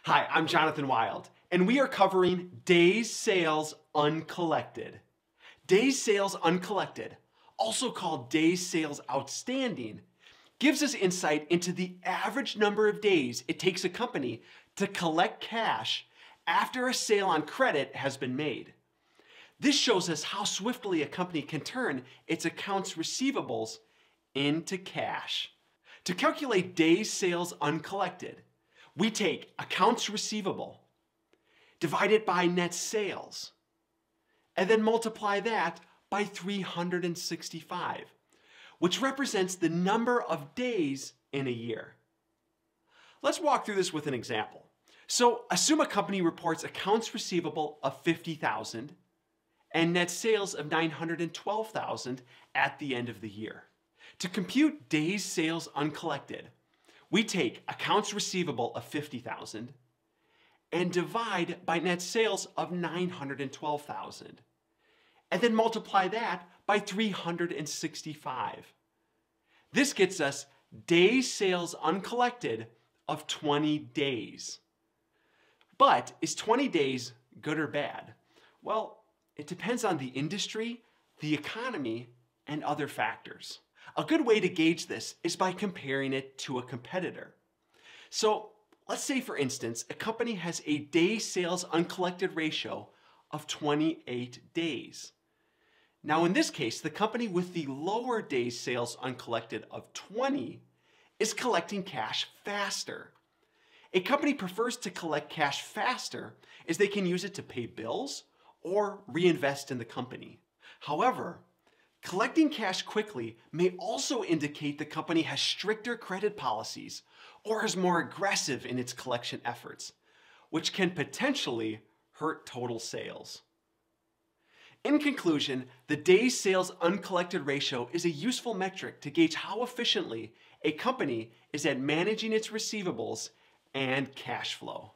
Hi, I'm Jonathan Wild, and we are covering Days Sales Uncollected. Days Sales Uncollected, also called Days Sales Outstanding, gives us insight into the average number of days it takes a company to collect cash after a sale on credit has been made. This shows us how swiftly a company can turn its accounts receivables into cash. To calculate Days Sales Uncollected, we take accounts receivable, divide it by net sales, and then multiply that by 365, which represents the number of days in a year. Let's walk through this with an example. So assume a company reports accounts receivable of $50,000 and net sales of $912,000 at the end of the year. To compute Days Sales Uncollected, we take accounts receivable of $50,000 and divide by net sales of $912,000, and then multiply that by 365. This gets us Days Sales Uncollected of 20 days. But is 20 days good or bad? Well, it depends on the industry, the economy, and other factors. A good way to gauge this is by comparing it to a competitor. So let's say, for instance, a company has a Days Sales Uncollected ratio of 28 days. Now in this case, the company with the lower Days Sales Uncollected of 20 is collecting cash faster. A company prefers to collect cash faster as they can use it to pay bills or reinvest in the company. However, collecting cash quickly may also indicate the company has stricter credit policies or is more aggressive in its collection efforts, which can potentially hurt total sales. In conclusion, the Days Sales Uncollected ratio is a useful metric to gauge how efficiently a company is at managing its receivables and cash flow.